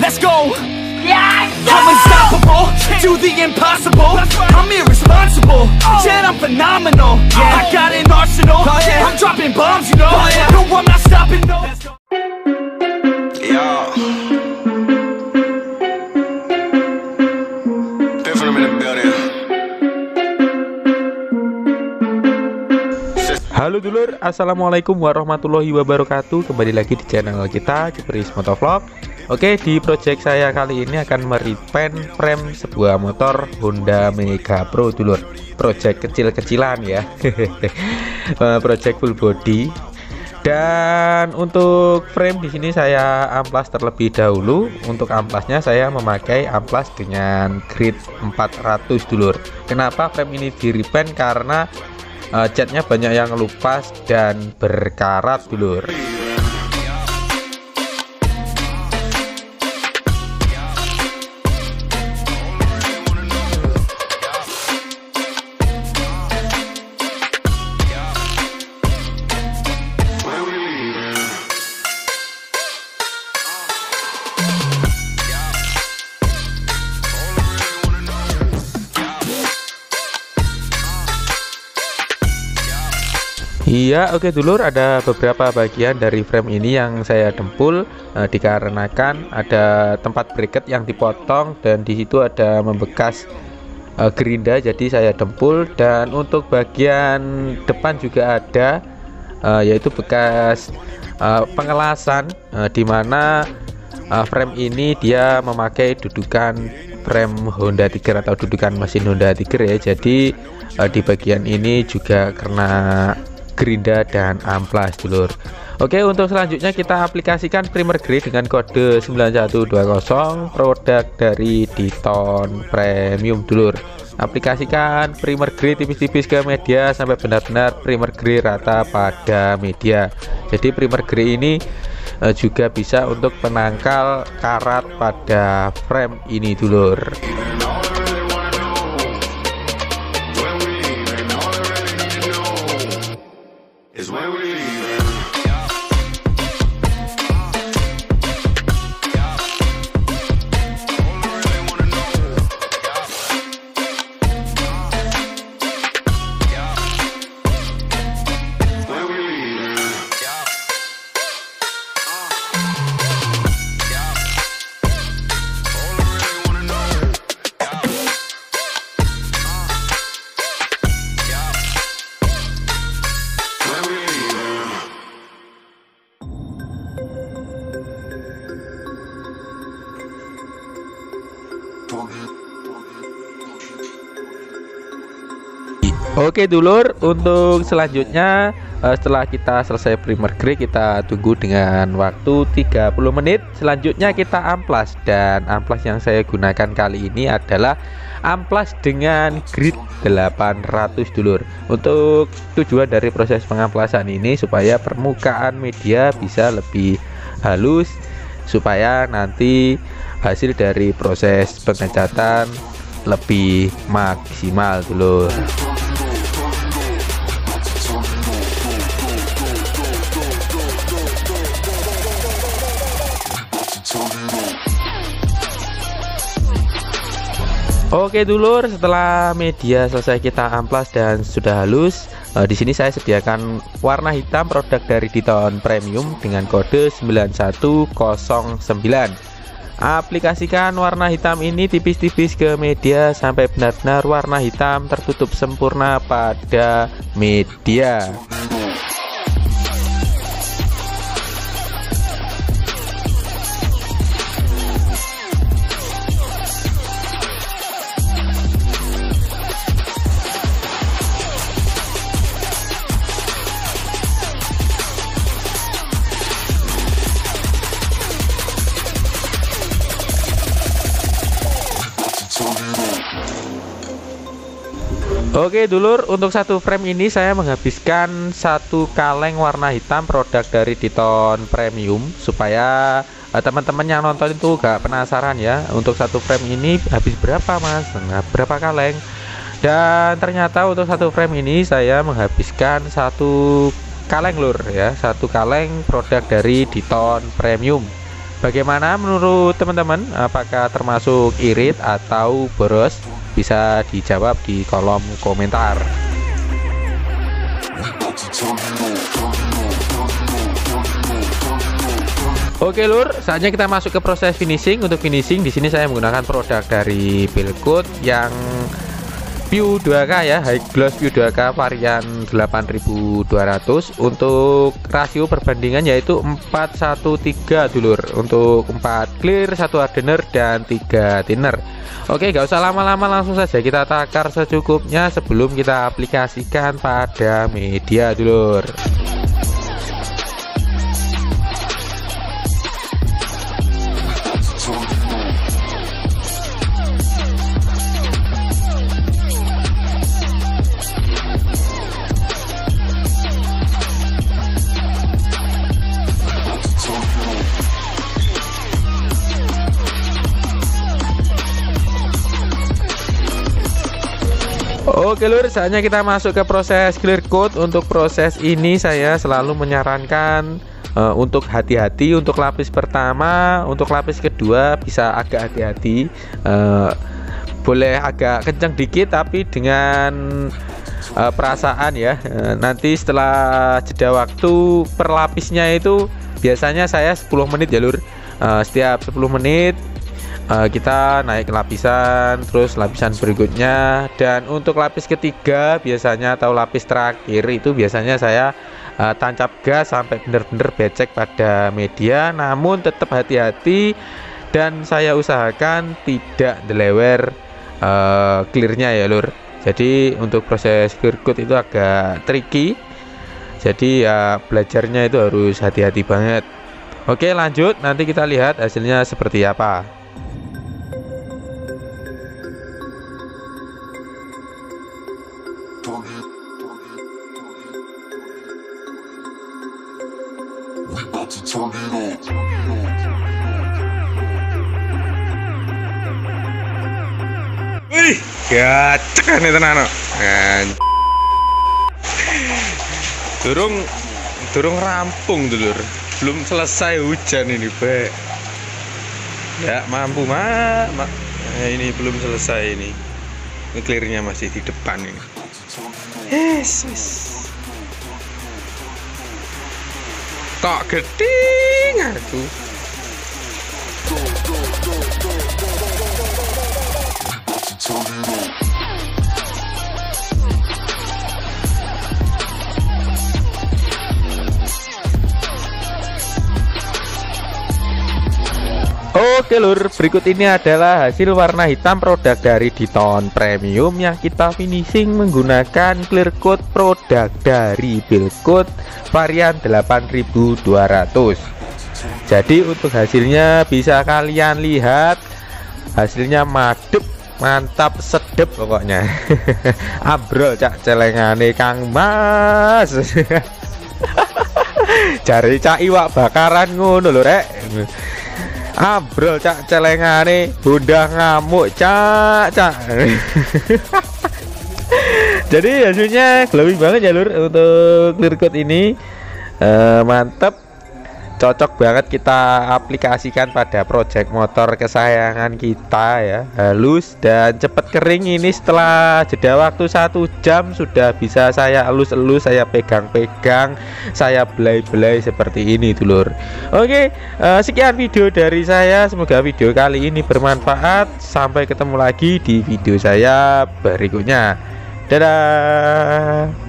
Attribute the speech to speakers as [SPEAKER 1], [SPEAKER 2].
[SPEAKER 1] let's go. I'm unstoppable, do the impossible. I'm irresponsible, yet I'm phenomenal. I got an arsenal, I'm dropping bombs, you know. No, I'm not stopping, no. Yo, been from in the building.
[SPEAKER 2] Halo dulur, assalamualaikum warahmatullahi wabarakatuh. Kembali lagi di channel kita, Jepris Motovlog. Oke, di project saya kali ini akan merepaint frame sebuah motor Honda Mega Pro dulur. Project kecil-kecilan ya. Project full body. Dan untuk frame di sini saya amplas terlebih dahulu. Untuk amplasnya saya memakai amplas dengan grade 400 dulur. Kenapa frame ini di repaint? Karena catnya banyak yang lupas dan berkarat dulur. Iya, oke dulur, ada beberapa bagian dari frame ini yang saya dempul dikarenakan ada tempat bracket yang dipotong dan di situ ada membekas gerinda, jadi saya dempul. Dan untuk bagian depan juga ada yaitu bekas pengelasan dimana frame ini dia memakai dudukan frame Honda Tiger atau dudukan mesin Honda Tiger ya. Jadi di bagian ini juga kena gerinda dan amplas dulur. Oke, untuk selanjutnya kita aplikasikan primer grey dengan kode 9120, produk dari Diton Premium dulur. Aplikasikan primer grey tipis-tipis ke media sampai benar-benar primer grey rata pada media. Jadi primer grey ini juga bisa untuk penangkal karat pada frame ini dulur. Oke dulur, untuk selanjutnya setelah kita selesai primer grey kita tunggu dengan waktu 30 menit. Selanjutnya kita amplas, dan amplas yang saya gunakan kali ini adalah amplas dengan grade 800 dulur. Untuk tujuan dari proses pengamplasan ini supaya permukaan media bisa lebih halus, supaya nanti hasil dari proses pengecatan lebih maksimal dulur. Oke dulur, setelah media selesai kita amplas dan sudah halus, di sini saya sediakan warna hitam produk dari Diton Premium dengan kode 9109. Aplikasikan warna hitam ini tipis-tipis ke media sampai benar-benar warna hitam tertutup sempurna pada media. Oke dulur, untuk satu frame ini saya menghabiskan satu kaleng warna hitam produk dari Diton Premium, supaya teman-teman yang nonton itu gak penasaran ya, untuk satu frame ini habis berapa mas, berapa kaleng. Dan ternyata untuk satu frame ini saya menghabiskan satu kaleng lur ya, satu kaleng produk dari Diton Premium. Bagaimana menurut teman-teman? Apakah termasuk irit atau boros? Bisa dijawab di kolom komentar. Oke lur, saatnya kita masuk ke proses finishing. Untuk finishing di sini saya menggunakan produk dari Bilkut yang View 2K ya, High Gloss View 2K varian 8200. Untuk rasio perbandingan yaitu 4:1:3 dulur. Untuk 4 clear, 1 hardener dan 3 thinner. Oke, gak usah lama-lama, langsung saja kita takar secukupnya sebelum kita aplikasikan pada media dulur. Oke lur, saatnya kita masuk ke proses clear coat. Untuk proses ini saya selalu menyarankan untuk hati-hati. Untuk lapis pertama, untuk lapis kedua bisa agak hati-hati, boleh agak kencang dikit tapi dengan perasaan ya. Nanti setelah jeda waktu per lapisnya itu biasanya saya 10 menit ya lur. Setiap 10 menit kita naik lapisan, terus lapisan berikutnya, dan untuk lapis ketiga biasanya atau lapis terakhir itu biasanya saya tancap gas sampai benar-benar becek pada media. Namun tetap hati-hati dan saya usahakan tidak delewer clearnya ya lur. Jadi untuk proses clear coat itu agak tricky, jadi ya belajarnya itu harus hati-hati banget. Oke lanjut, nanti kita lihat hasilnya seperti apa.
[SPEAKER 3] Wih, gacek kan itu nano. Durung rampung dulur. Belum selesai hujan ini, Be. Ya, mampu, ini belum selesai ini. Ini clearnya masih di depan ini. Yes. Kok geding aku.
[SPEAKER 2] Oke lur, berikut ini adalah hasil warna hitam produk dari Diton Premium yang kita finishing menggunakan clear coat produk dari Bilkut varian 8200. Jadi untuk hasilnya bisa kalian lihat, hasilnya madep, mantap, sedep pokoknya. Abrol cak celengane Kang Mas. Jari cak iwak bakaran ngono lho rek. Abrol cak celengane udah ngamuk cak. Jadi hasilnya glowing banget ya lur. Untuk clear coat ini mantep, cocok banget kita aplikasikan pada project motor kesayangan kita ya. Halus dan cepat kering. Ini setelah jeda waktu 1 jam sudah bisa saya elus-elus, saya pegang-pegang, saya belai-belai seperti ini dulur. Oke, sekian video dari saya. Semoga video kali ini bermanfaat. Sampai ketemu lagi di video saya berikutnya. Dadah.